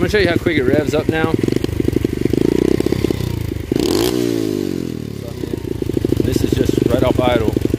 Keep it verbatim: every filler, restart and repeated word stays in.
going to show you how quick it revs up now. So, I mean, this is just right off idle.